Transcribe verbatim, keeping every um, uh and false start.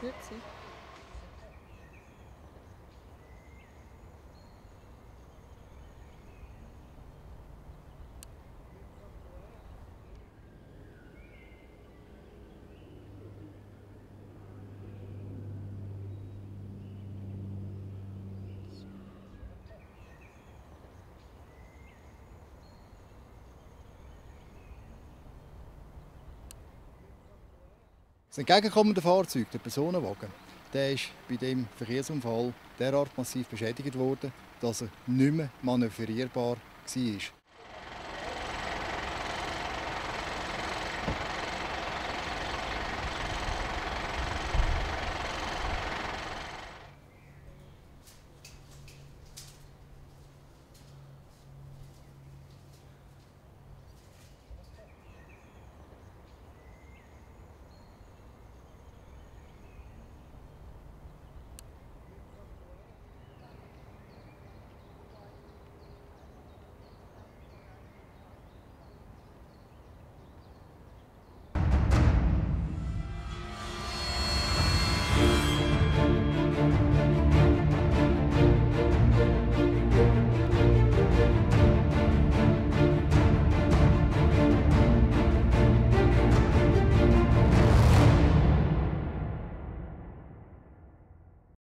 gut sein. Das entgegenkommende Fahrzeug, der Personenwagen, der ist bei dem Verkehrsunfall derart massiv beschädigt worden, dass er nicht mehr manövrierbar war.